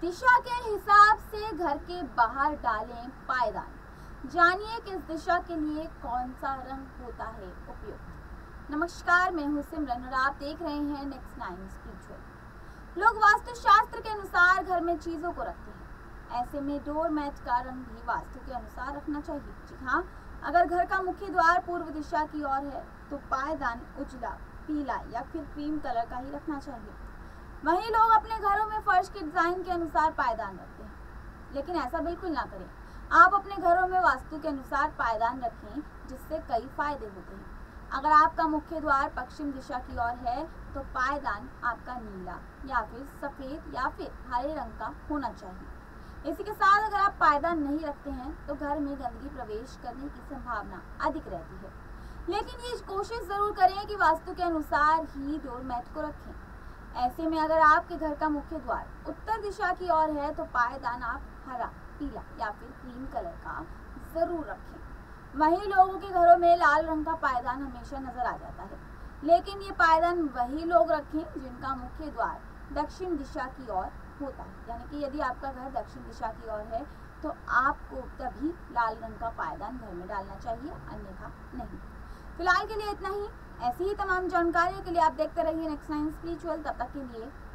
दिशा के हिसाब से घर के बाहर डालें पायदान। जानिए किस दिशा के लिए कौन सा रंग होता है उपयुक्त। नमस्कार, मैं हूं सिमरन और आप देख रहे हैं नेक्स्ट 9 स्पिरिचुअल। लोग वास्तुशास्त्र के अनुसार घर में चीजों को रखते हैं। ऐसे में डोर मैट का रंग भी वास्तु के अनुसार रखना चाहिए। जी हाँ, अगर घर का मुख्य द्वार पूर्व दिशा की ओर है तो पायदान उजला, पीला या फिर क्रीम कलर का ही रखना चाहिए। वहीं लोग अपने घरों में फर्श के डिजाइन के अनुसार पायदान रखते हैं, लेकिन ऐसा बिल्कुल ना करें। आप अपने घरों में वास्तु के अनुसार पायदान रखें, जिससे कई फायदे होते हैं। अगर आपका मुख्य द्वार पश्चिम दिशा की ओर है तो पायदान आपका नीला या फिर सफेद या फिर हरे रंग का होना चाहिए। इसी के साथ अगर आप पायदान नहीं रखते हैं तो घर में गंदगी प्रवेश करने की संभावना अधिक रहती है। लेकिन ये कोशिश जरूर करें कि वास्तु के अनुसार ही डोर मैट को रखें। ऐसे में अगर आपके घर का मुख्य द्वार उत्तर दिशा की ओर है तो पायदान आप हरा, पीला या फिर क्रीम कलर का जरूर रखें। वहीं लोगों के घरों में लाल रंग का पायदान हमेशा नजर आ जाता है, लेकिन ये पायदान वही लोग रखें जिनका मुख्य द्वार दक्षिण दिशा की ओर होता है। यानी कि यदि आपका घर दक्षिण दिशा की ओर है तो आपको तभी लाल रंग का पायदान घर में डालना चाहिए, अन्यथा नहीं। फिलहाल के लिए इतना ही। ऐसी ही तमाम जानकारियों के लिए आप देखते रहिए नेक्स्ट 9 स्पिरिचुअल। तब तक के लिए